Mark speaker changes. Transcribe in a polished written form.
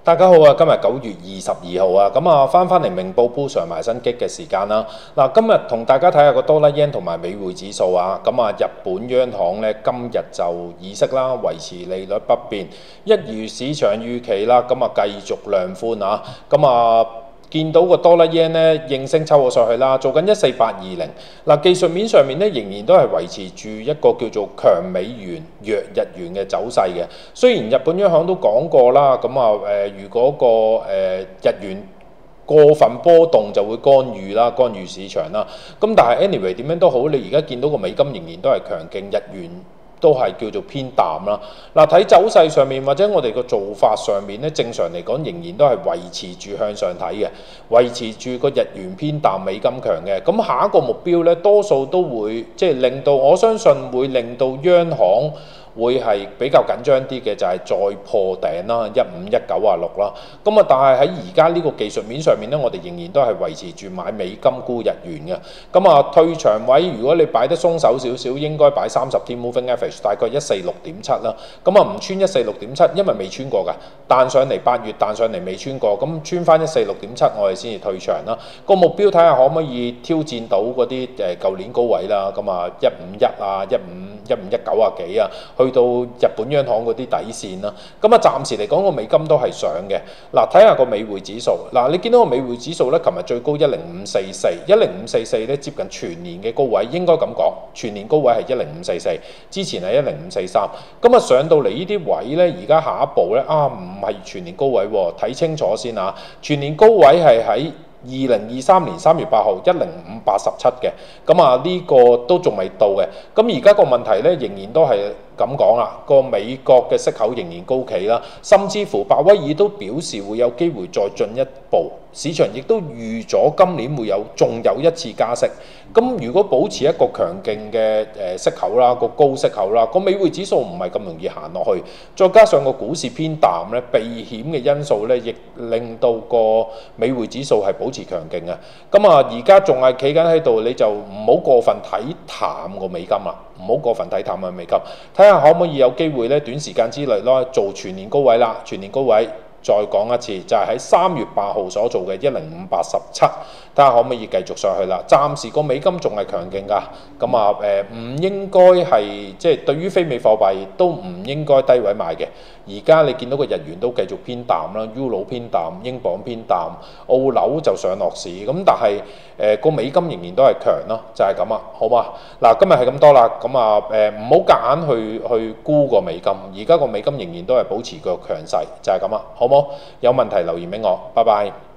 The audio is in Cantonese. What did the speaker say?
Speaker 1: 大家好啊！今日9月22號啊，咁啊翻嚟明報鋪上埋新激嘅時間啦。嗱，今日同大家睇下個多啦 yen 同埋美匯指數啊。咁啊，日本央行咧今日就議息啦，維持利率不變，一如市場預期啦。咁啊，繼續量寬啊。咁啊，見到個多啦 yen 咧應聲抽咗上去啦，做緊14820。嗱，技術面上面咧仍然都係維持住一個叫做強美元弱日元嘅走勢嘅。雖然日本央行都講過啦，咁啊如果個日元過分波動就會干預啦，干預市場啦。咁但係 anyway 點樣都好，你而家見到個美金仍然都係強勁，日元都係叫做偏淡啦。嗱，睇走勢上面或者我哋個做法上面咧，正常嚟講仍然都係維持住向上睇嘅，維持住個日元偏淡、美金強嘅。咁下一個目標咧，多數都會即係令到我相信會令到央行會係比較緊張啲嘅，就係再破頂啦，15196啦。咁啊，但係喺而家呢個技術面上面咧，我哋仍然都係維持住買美金沽日元嘅。咁啊，退場位如果你擺得鬆手少少，應該擺30天 moving average， 大概146.7啦。咁啊，唔穿146.7，因為未穿過㗎，彈上嚟8月彈上嚟未穿過，咁穿翻146.7，我哋先至退場啦。個目標睇下可唔可以挑戰到嗰啲舊年高位啦。咁啊，151啊，15119啊幾啊。去到日本央行嗰啲底線啦，咁啊暫時嚟講個美金都係上嘅。嗱，睇下個美匯指數，嗱你見到個美匯指數咧，琴日最高10544，10544咧接近全年嘅高位，應該咁講，全年高位係10544，之前係10543，咁啊上到嚟呢啲位咧，而家下一步咧唔係全年高位喎，睇清楚先啊，全年高位係喺2023年3月8號10587嘅，咁啊呢個都仲未到嘅，咁而家個問題咧仍然都係咁講啦，個美國嘅息口仍然高企啦，甚至乎鮑威爾都表示會有機會再進一步，市場亦都預咗今年會仲有一次加息。咁如果保持一個強勁嘅息口啦，個高息口啦，個美匯指數唔係咁容易行落去，再加上個股市偏淡咧，避險嘅因素咧，亦令到個美匯指數係保持強勁嘅。咁啊，而家仲係企緊喺度，你就唔好過分睇淡個美金啦，唔好過分睇淡個美金，睇下可唔可以有機會咧，短時間之內咯做全年高位啦，全年高位。再講一次，就係喺3月8號所做嘅10587，睇下可唔可以繼續上去啦。暫時個美金仲係強勁㗎，咁啊唔應該係即係對於非美貨幣都唔應該低位買嘅。而家你見到個日元都繼續偏淡啦，Euro 偏淡，英鎊偏淡，澳紐就上落市，咁但係個美金仍然都係強咯，就係咁啊，好嘛？嗱，今日係咁多啦，咁啊唔好夾硬去沽個美金，而家個美金仍然都係保持個強勢，就係咁啊，好冇？有問題留言俾我，拜拜。